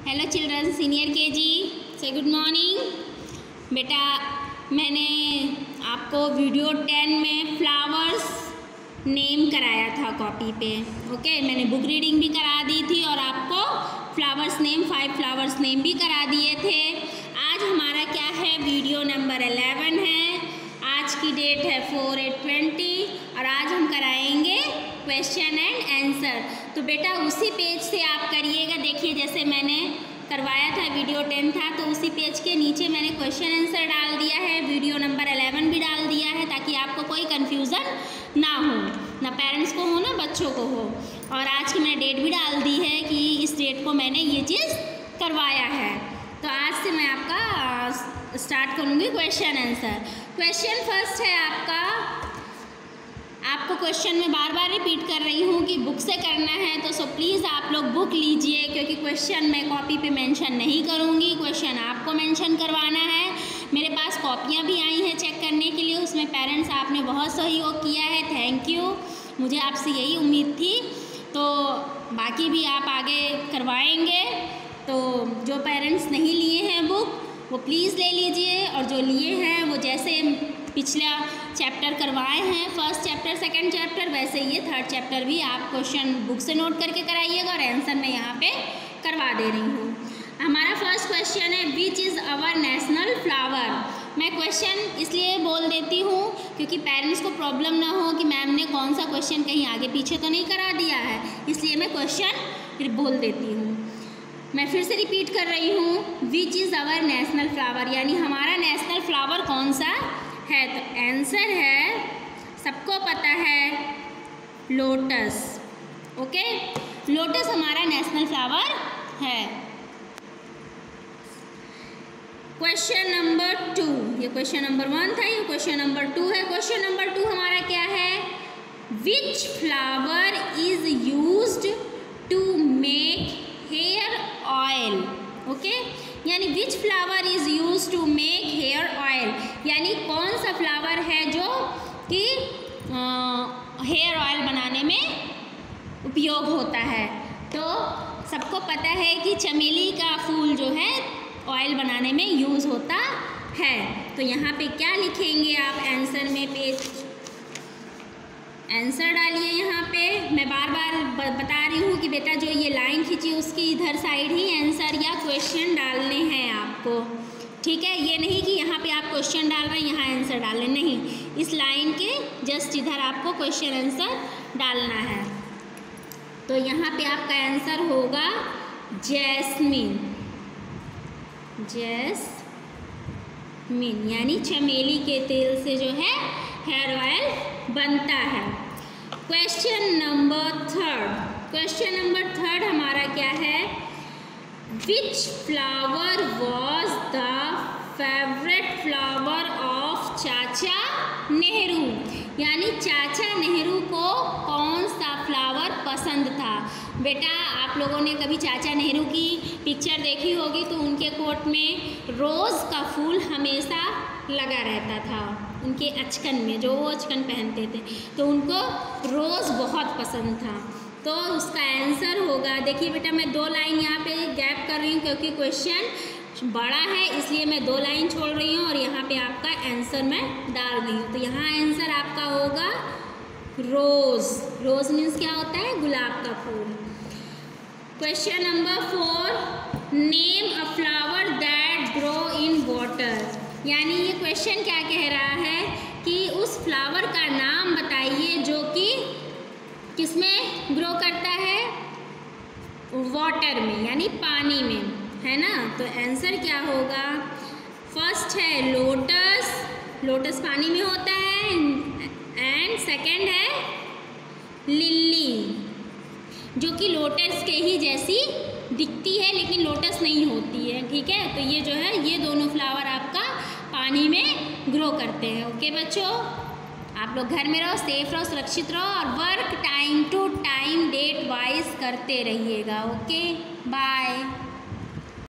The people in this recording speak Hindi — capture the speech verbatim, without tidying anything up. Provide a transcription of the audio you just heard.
हेलो चिल्ड्रन, सीनियर केजी से गुड मॉर्निंग। बेटा, मैंने आपको वीडियो टेन में फ्लावर्स नेम कराया था कॉपी पे। ओके, मैंने बुक रीडिंग भी करा दी थी और आपको flowers name five flowers name भी करा दिए थे। आज हमारा क्या है, वीडियो नंबर इलेवन है। आज की डेट है फोर एट ट्वेंटी और आज हम कराएंगे क्वेश्चन एंड आंसर। तो बेटा उसी पेज से आप करिएगा। देखिए, जैसे मैंने करवाया था वीडियो टेन था तो उसी पेज के नीचे मैंने क्वेश्चन आंसर डाल दिया है, वीडियो नंबर इलेवन भी डाल दिया है, ताकि आपको कोई कन्फ्यूज़न ना हो, ना पेरेंट्स को हो ना बच्चों को हो। और आज की मैंने डेट भी डाल दी है कि इस डेट को मैंने ये चीज़ करवाया है। तो आज से मैं आपका स्टार्ट करूँगी क्वेश्चन आंसर। क्वेश्चन फर्स्ट है आपका, आपको क्वेश्चन में बार बार रिपीट कर रही हूँ कि बुक से करना है, तो सो प्लीज़ आप लोग बुक लीजिए, क्योंकि क्वेश्चन मैं कॉपी पे मेंशन नहीं करूँगी, क्वेश्चन आपको मेंशन करवाना है। मेरे पास कॉपियाँ भी आई हैं चेक करने के लिए, उसमें पेरेंट्स आपने बहुत सहयोग किया है, थैंक यू। मुझे आपसे यही उम्मीद थी। तो बाकी भी आप आगे करवाएंगे, तो जो पेरेंट्स नहीं लिए हैं बुक वो प्लीज़ ले लीजिए, और जो लिए हैं वो जैसे पिछला चैप्टर करवाए हैं, फर्स्ट चैप्टर सेकंड चैप्टर, वैसे ये थर्ड चैप्टर भी आप क्वेश्चन बुक से नोट करके कराइएगा और आंसर मैं यहाँ पे करवा दे रही हूँ। हमारा फर्स्ट क्वेश्चन है, which is our national flower. मैं क्वेश्चन इसलिए बोल देती हूँ क्योंकि पेरेंट्स को प्रॉब्लम ना हो कि मैम ने कौन सा क्वेश्चन कहीं आगे पीछे तो नहीं करा दिया है, इसलिए मैं क्वेश्चन फिर बोल देती हूँ। मैं फिर से रिपीट कर रही हूँ, which is our national flower, यानी हमारा नेशनल फ्लावर कौन सा है। तो आंसर है, सबको पता है, लोटस। ओके, लोटस हमारा नेशनल फ्लावर है। क्वेश्चन नंबर टू, ये क्वेश्चन नंबर वन था, ये क्वेश्चन नंबर टू है। क्वेश्चन नंबर टू हमारा क्या है, which flower is used to make hair oil. Okay, यानी which flower is use to make hair oil, यानी कौन सा फ्लावर है जो कि हेयर ऑयल बनाने में उपयोग होता है। तो सबको पता है कि चमेली का फूल जो है ऑयल बनाने में यूज़ होता है। तो यहाँ पे क्या लिखेंगे आप आंसर में, पेज आंसर डालिए यहाँ पे। मैं बार बार बता रही हूँ कि बेटा जो ये लाइन खींची उसकी इधर साइड ही आंसर या क्वेश्चन डालने हैं आपको, ठीक है। ये नहीं कि यहाँ पे आप क्वेश्चन डाल रहे हैं यहाँ आंसर डाल रहे, नहीं, इस लाइन के जस्ट इधर आपको क्वेश्चन आंसर डालना है। तो यहाँ पे आपका आंसर होगा जैस्मिन, जैस्मिन यानी चमेली के तेल से जो है हेयर ऑयल बनता है। Question number third, question number third हमारा क्या है, which flower was the favourite flower of Chacha Nehru, यानी चाचा नेहरू को कौन सा फ्लावर पसंद था। बेटा आप लोगों ने कभी चाचा नेहरू की पिक्चर देखी होगी, तो उनके कोट में रोज़ का फूल हमेशा लगा रहता था, उनके अचकन में जो वो अचकन पहनते थे, तो उनको रोज़ बहुत पसंद था। तो उसका आंसर होगा, देखिए बेटा मैं दो लाइन यहाँ पे गैप कर रही हूँ क्योंकि क्वेश्चन बड़ा है, इसलिए मैं दो लाइन छोड़ रही हूँ और यहाँ पे आपका आंसर मैं डाल रही हूँ। तो यहाँ आंसर आपका होगा रोज़। रोज़ मीन्स क्या होता है, गुलाब का फूल। Question number four, name a flower that grow in water, यानी ये क्वेश्चन क्या कह रहा है कि उस फ्लावर का नाम बताइए जो कि किसमें ग्रो करता है, वाटर में यानी पानी में, है ना। तो आंसर क्या होगा, फर्स्ट है लोटस, लोटस पानी में होता है, एंड सेकंड है लिली जो कि लोटस के ही जैसी दिखती है लेकिन लोटस नहीं होती है, ठीक है। तो ये जो है, ये दोनों फ्लावर आपका पानी में ग्रो करते हैं। ओके बच्चों, आप लोग घर में रहो, सेफ रहो, सुरक्षित रहो और work time to time date wise करते रहिएगा। Okay, bye.